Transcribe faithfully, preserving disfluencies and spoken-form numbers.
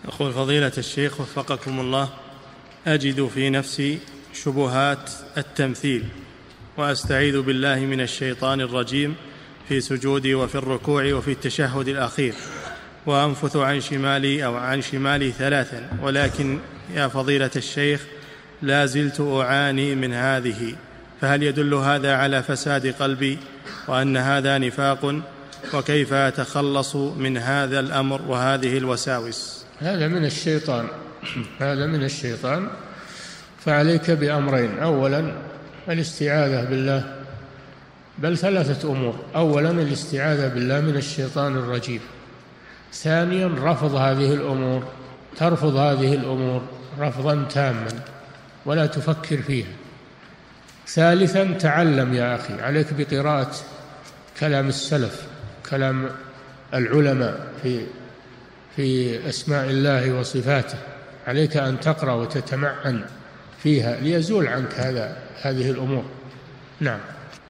يقول فضيلة الشيخ وفقكم الله، أجد في نفسي شبهات التمثيل، وأستعيذ بالله من الشيطان الرجيم في سجودي وفي الركوع وفي التشهد الأخير، وأنفث عن شمالي أو عن شمالي ثلاثا، ولكن يا فضيلة الشيخ لا زلت أعاني من هذه، فهل يدل هذا على فساد قلبي وأن هذا نفاق؟ وكيف أتخلص من هذا الأمر وهذه الوساوس؟ هذا من الشيطان، هذا من الشيطان. فعليك بأمرين: أولا الاستعاذة بالله، بل ثلاثة أمور: أولا الاستعاذة بالله من الشيطان الرجيم، ثانيا رفض هذه الأمور، ترفض هذه الأمور رفضا تاما ولا تفكر فيها، ثالثا تعلم يا أخي، عليك بقراءة كلام السلف، كلام العلماء في في أسماء الله وصفاته، عليك أن تقرأ وتتمعن فيها ليزول عنك هذا هذه الأمور. نعم.